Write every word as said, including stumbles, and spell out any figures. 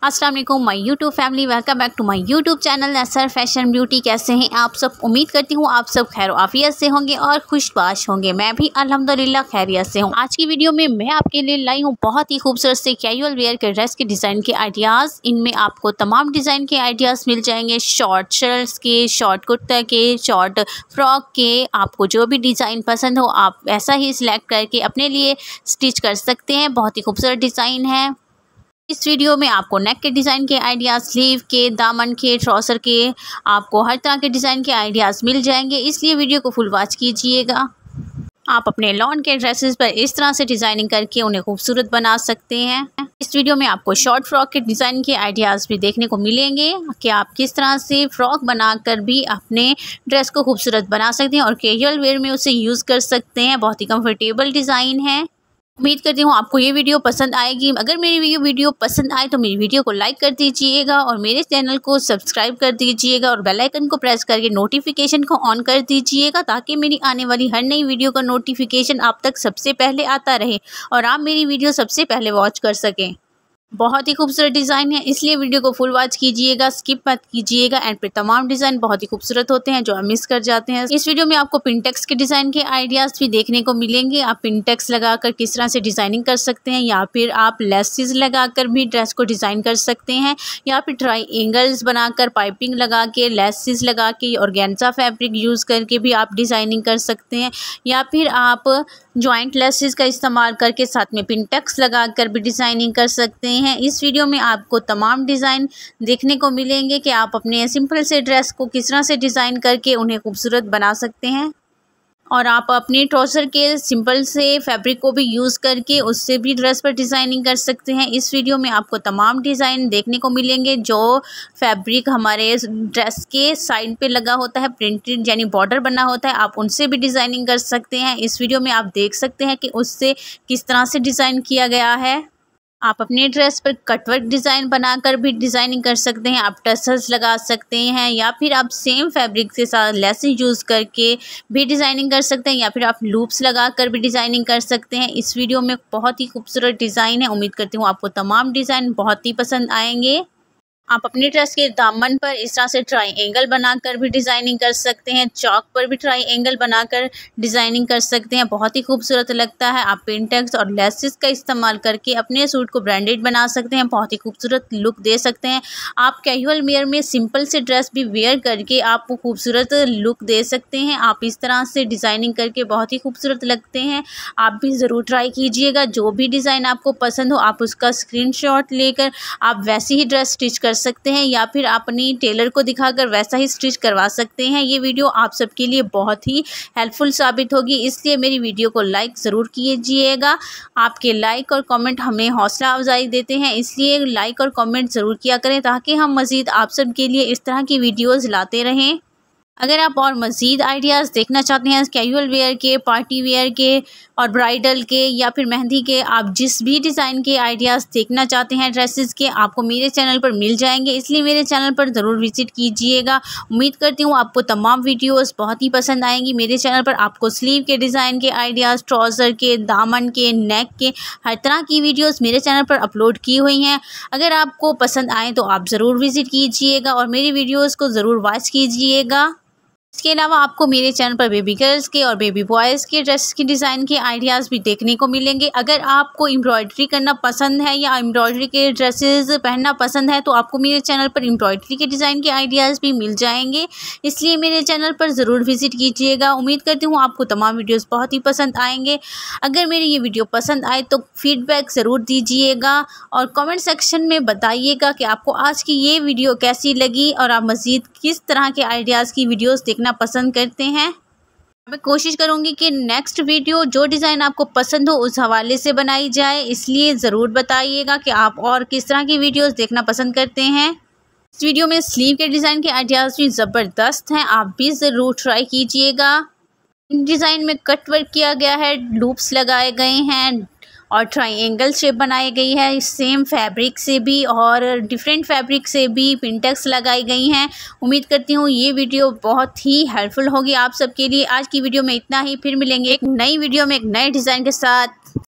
अस्सलाम वालेकुम my YouTube family, welcome back to my YouTube channel Asar fashion beauty. कैसे हैं आप सब? उम्मीद करती हूँ आप सब खैर आफियत से होंगे और खुशबाश होंगे। मैं भी अल्हम्दुलिल्लाह खैरियत से हूँ। आज की वीडियो में मैं आपके लिए लाई हूँ बहुत ही खूबसूरत से कैजुअल वेयर के ड्रेस के डिज़ाइन के आइडियाज़। इनमें आपको तमाम डिज़ाइन के आइडियाज़ मिल जाएंगे, शॉर्ट शर्ट्स के, शॉर्ट कुर्ता के, शॉर्ट फ्रॉक के। आपको जो भी डिज़ाइन पसंद हो आप ऐसा ही सिलेक्ट करके अपने लिए स्टिच कर सकते हैं। बहुत ही खूबसूरत डिज़ाइन है। इस वीडियो में आपको नेक के डिज़ाइन के आइडियाज़, स्लीव के, दामन के, ट्राउज़र के, आपको हर तरह के डिज़ाइन के आइडियाज़ मिल जाएंगे, इसलिए वीडियो को फुल वॉच कीजिएगा। आप अपने लॉन के ड्रेसेस पर इस तरह से डिज़ाइनिंग करके उन्हें खूबसूरत बना सकते हैं। इस वीडियो में आपको शॉर्ट फ्रॉक के डिज़ाइन के आइडियाज़ भी देखने को मिलेंगे कि आप किस तरह से फ्रॉक बनाकर भी अपने ड्रेस को खूबसूरत बना सकते हैं और कैजुअल वेयर में उसे यूज़ कर सकते हैं। बहुत ही कंफर्टेबल डिज़ाइन है। उम्मीद करती हूँ आपको ये वीडियो पसंद आएगी। अगर मेरी वीडियो पसंद आए तो मेरी वीडियो को लाइक कर दीजिएगा और मेरे चैनल को सब्सक्राइब कर दीजिएगा और बेल आइकन को प्रेस करके नोटिफिकेशन को ऑन कर दीजिएगा ताकि मेरी आने वाली हर नई वीडियो का नोटिफिकेशन आप तक सबसे पहले आता रहे और आप मेरी वीडियो सबसे पहले वॉच कर सकें। बहुत ही खूबसूरत डिज़ाइन है, इसलिए वीडियो को फुल वॉच कीजिएगा, स्किप मत कीजिएगा। एंड पे तमाम डिज़ाइन बहुत ही खूबसूरत होते हैं जो आप मिस कर जाते हैं। इस वीडियो में आपको पिनटेक्स के डिज़ाइन के आइडियाज़ भी देखने को मिलेंगे। आप पिनटेक्स लगाकर किस तरह से डिज़ाइनिंग कर सकते हैं, या फिर आप लेसेस लगाकर भी ड्रेस को डिज़ाइन कर सकते हैं, या फिर ट्राई एंगल्स बनाकर पाइपिंग लगा के, लेसेस लगा के, ऑर्गेन्जा फैब्रिक यूज़ करके भी आप डिज़ाइनिंग कर सकते हैं, या फिर आप जॉइंट लेसेस का इस्तेमाल करके साथ में पिनटेक्स लगाकर भी डिज़ाइनिंग कर सकते हैं। इस वीडियो में आपको तमाम डिज़ाइन देखने को मिलेंगे कि आप अपने सिंपल से ड्रेस को किस तरह से डिज़ाइन करके उन्हें खूबसूरत बना सकते हैं और आप अपने ट्राउज़र के सिंपल से फैब्रिक को भी यूज़ करके उससे भी ड्रेस पर डिज़ाइनिंग कर सकते हैं। इस वीडियो में आपको तमाम डिज़ाइन देखने को मिलेंगे जो फैब्रिक हमारे ड्रेस के साइड पे लगा होता है, प्रिंटेड यानी बॉर्डर बना होता है, आप उनसे भी डिज़ाइनिंग कर सकते हैं। इस वीडियो में आप देख सकते हैं कि उससे किस तरह से डिज़ाइन किया गया है। आप अपने ड्रेस पर कटवर्क डिज़ाइन बनाकर भी डिज़ाइनिंग कर सकते हैं, आप टसल्स लगा सकते हैं, या फिर आप सेम फैब्रिक के साथ लेसेस यूज़ करके भी डिज़ाइनिंग कर सकते हैं, या फिर आप लूप्स लगाकर भी डिज़ाइनिंग कर सकते हैं। इस वीडियो में बहुत ही खूबसूरत डिज़ाइन है। उम्मीद करती हूँ आपको तमाम डिज़ाइन बहुत ही पसंद आएंगे। आप अपने ड्रेस के दामन पर इस तरह से ट्राई एंगल बनाकर भी डिज़ाइनिंग कर सकते हैं, चौक पर भी ट्राई एंगल बनाकर डिज़ाइनिंग कर सकते हैं, बहुत ही खूबसूरत लगता है। आप पिनटेक्स और लेसेस का इस्तेमाल करके अपने सूट को ब्रांडेड बना सकते हैं, बहुत ही खूबसूरत लुक दे सकते हैं। आप कैजुअल वेयर में सिंपल से ड्रेस भी वेयर करके आप खूबसूरत लुक दे सकते हैं। आप इस तरह से डिज़ाइनिंग करके बहुत ही खूबसूरत लगते हैं। आप भी ज़रूर ट्राई कीजिएगा। जो भी डिज़ाइन आपको पसंद हो आप उसका स्क्रीनशॉट लेकर आप वैसी ही ड्रेस स्टिच कर सकते हैं, या फिर अपनी टेलर को दिखाकर वैसा ही स्टिच करवा सकते हैं। ये वीडियो आप सबके लिए बहुत ही हेल्पफुल साबित होगी, इसलिए मेरी वीडियो को लाइक ज़रूर कीजिएगा। आपके लाइक और कमेंट हमें हौसला अफजाई देते हैं, इसलिए लाइक और कमेंट ज़रूर किया करें ताकि हम मज़ीद आप सब के लिए इस तरह की वीडियोज़ लाते रहें। अगर आप और मज़ीद आइडियाज़ देखना चाहते हैं कैजुअल वेयर के, पार्टी वेयर के और ब्राइडल के या फिर मेहंदी के, आप जिस भी डिज़ाइन के आइडियाज़ देखना चाहते हैं ड्रेसेस के, आपको मेरे चैनल पर मिल जाएंगे, इसलिए मेरे चैनल पर ज़रूर विज़िट कीजिएगा। उम्मीद करती हूँ आपको तमाम वीडियोज़ बहुत ही पसंद आएंगी। मेरे चैनल पर आपको स्लीव के डिज़ाइन के आइडियाज़, ट्राउज़र के, दामन के, नेक के, हर तरह की वीडियोज़ मेरे चैनल पर अपलोड की हुई हैं। अगर आपको पसंद आए तो आप ज़रूर विज़िट कीजिएगा और मेरी वीडियोज़ को ज़रूर वॉच कीजिएगा। इसके अलावा आपको मेरे चैनल पर बेबी गर्ल्स के और बेबी बॉयज़ के ड्रेस के डिज़ाइन के आइडियाज़ भी देखने को मिलेंगे। अगर आपको एम्ब्रॉयडरी करना पसंद है या एम्ब्रॉयडरी के ड्रेसेस पहनना पसंद है तो आपको मेरे चैनल पर एम्ब्रॉयडरी के डिज़ाइन के आइडियाज़ भी मिल जाएंगे, इसलिए मेरे चैनल पर ज़रूर विज़िट कीजिएगा। उम्मीद करती हूँ आपको तमाम वीडियोज़ बहुत ही पसंद आएंगे। अगर मेरी ये वीडियो पसंद आए तो फीडबैक ज़रूर दीजिएगा और कमेंट सेक्शन में बताइएगा कि आपको आज की ये वीडियो कैसी लगी और आप मज़ीद किस तरह के आइडियाज़ की वीडियोज़ देखना पसंद करते हैं। मैं कोशिश करूंगी कि नेक्स्ट वीडियो जो डिज़ाइन आपको पसंद हो उस हवाले से बनाई जाए, इसलिए ज़रूर बताइएगा कि आप और किस तरह की वीडियोस देखना पसंद करते हैं। इस वीडियो में स्लीव के डिज़ाइन के आइडियाज़ भी ज़बरदस्त हैं, आप भी ज़रूर ट्राई कीजिएगा। इन डिज़ाइन में कट वर्क किया गया है, लूप्स लगाए गए हैं और ट्रायंगल शेप बनाई गई है, सेम फैब्रिक से भी और डिफरेंट फैब्रिक से भी पिनटेक्स लगाई गई हैं। उम्मीद करती हूँ ये वीडियो बहुत ही हेल्पफुल होगी आप सबके लिए। आज की वीडियो में इतना ही, फिर मिलेंगे एक नई वीडियो में एक नए डिज़ाइन के साथ।